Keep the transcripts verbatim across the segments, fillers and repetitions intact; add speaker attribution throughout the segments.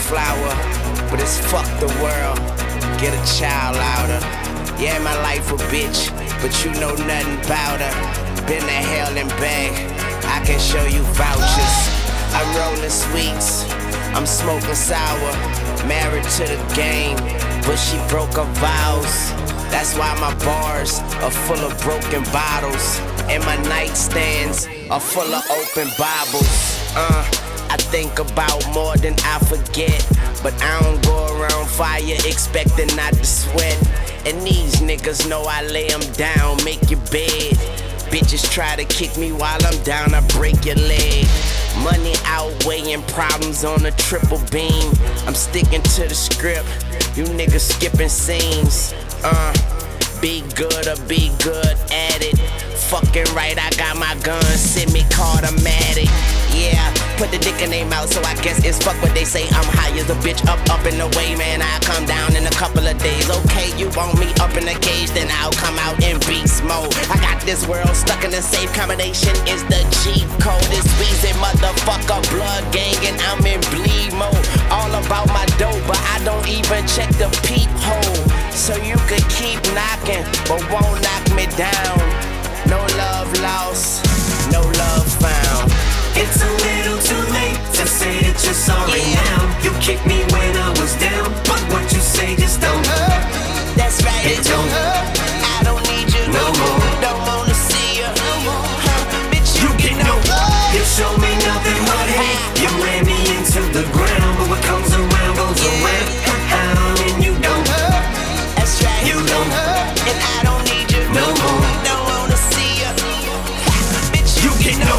Speaker 1: flower, but it's fuck the world. Get a child louder. Yeah, my life a bitch, but you know nothing about her. Been to hell and back, I can show you vouchers. I'm rolling sweets, I'm smoking sour. Married to the game, but she broke her vows. That's why my bars are full of broken bottles, and my nightstands are full of open Bibles. Uh, I think about more than I forget, but I don't go around fire expecting not to sweat. And these niggas know I lay them down, make your bed. Bitches try to kick me while I'm down, I break your leg. Money outweighing problems on a triple beam. I'm sticking to the script, you niggas skipping scenes. Uh, be good or be good at it. Fucking right, I got my gun, semi-automatic. Yeah, put the dick in their mouth, so I guess it's fuck what they say. I'm high as a bitch, up, up and away, man. I'll come down in a couple of days. Okay, you want me up in a cage, then I'll come out in beast mode. I got this world stuck in a safe combination, is the cheat code. It's Weezy, motherfucker, blood gang, and I'm in bleed mode. All about my dough, but I don't even check the peephole. So you could keep knocking, but won't knock me down. No love lost, no love found.
Speaker 2: It's a little too late to say that you're sorry
Speaker 1: Yeah.
Speaker 2: now. You kicked me when I was down, but what you say just don't hurt.
Speaker 1: That's right,
Speaker 2: It don't hurt
Speaker 1: I don't need you
Speaker 2: no more.
Speaker 1: Don't wanna see you no more. Huh, bitch, you,
Speaker 2: You get no
Speaker 1: love.
Speaker 2: You show me nothing but hate. You ran me into the ground, but what comes around goes
Speaker 1: Yeah.
Speaker 2: around. And you don't hurt
Speaker 1: That's right,
Speaker 2: You don't hurt
Speaker 1: and I don't need you
Speaker 2: no more.
Speaker 1: Don't wanna see you, bitch,
Speaker 2: You get no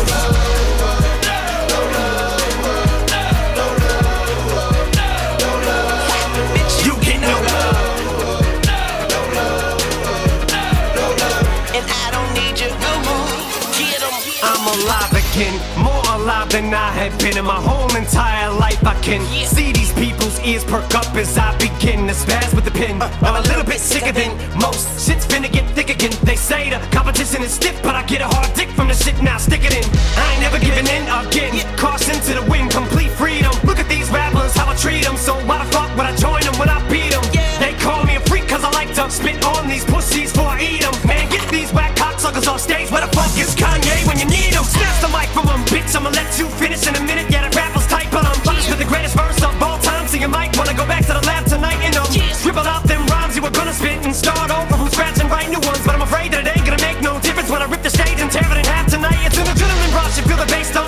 Speaker 1: bitch,
Speaker 2: You get no
Speaker 1: and I don't need you no more. Get 'em.
Speaker 2: I'm alive again, more alive than I have been in my whole entire life. I can
Speaker 1: Yeah.
Speaker 2: see these people's ears perk up as I begin to spaz with the pen. I'm a little bit sicker than most. Shit's finna get thick again. They say the competition is stiff, but I get a hard dick from the shit, now stick it in. I ain't never giving in again. Caution to the wind, complete freedom. Look at these rappers, how I treat them. So why the fuck would I join them when I beat them? They call me a freak cause I like to spit on these pussies before I eat them. Man, get these whack cocksuckers off stage. Where the fuck is Kanye when you need him? Snatch the mic from him, bitch, I'ma let you finish in a minute. Yeah, the rappers tight, but I'm punished with the greatest verse of all time. So you might wanna go back to the lab tonight and um, scribble out them rhymes you were gonna spit and start over from scratch and write new ones. But I'm afraid that it ain't gonna make no difference when I rip the stage and tear it in half tonight. It's an adrenaline rush, you feel the bass